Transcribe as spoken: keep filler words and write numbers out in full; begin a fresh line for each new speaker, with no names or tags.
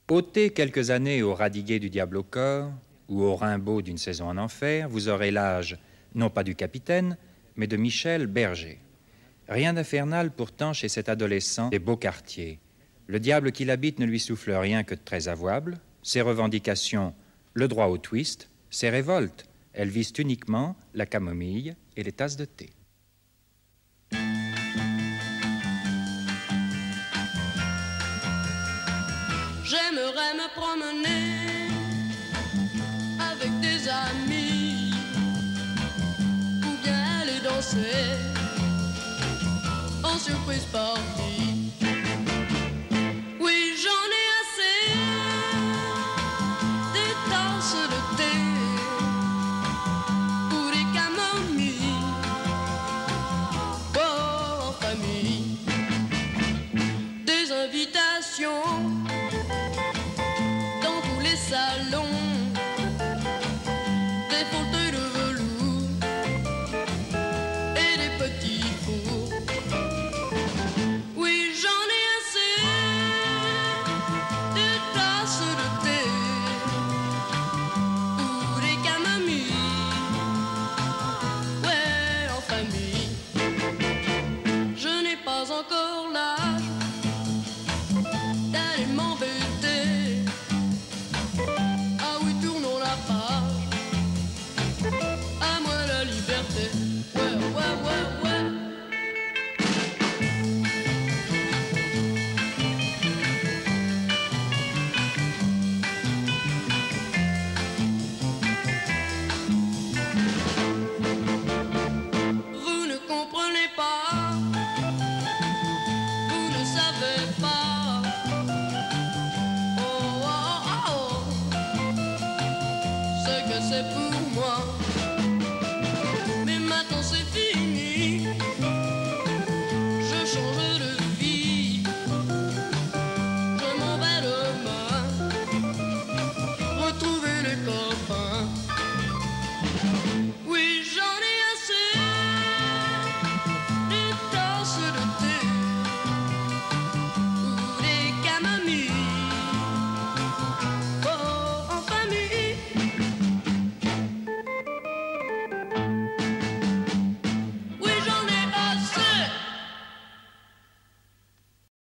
Ôtez quelques années au Radiguet du diable au corps ou au Rimbaud d'une saison en enfer, vous aurez l'âge, non pas du capitaine, mais de Michel Berger. Rien d'infernal pourtant chez cet adolescent des beaux quartiers. Le diable qui l'habite ne lui souffle rien que de très avouable. Ses revendications, le droit au twist. Ses révoltes, elles visent uniquement la camomille et les tasses de thé.
J'aimerais me promener avec des amis ou bien aller danser en surprise partie. Oui, j'en ai assez des tasses de thé ou des camomilles, oh, en famille, des invitations salon, des fauteuils de velours et des petits fours. Oui, j'en ai assez des tasses de thé ou des camomilles, ouais, en famille. Je n'ai pas encore l'âge d'aller m'embêter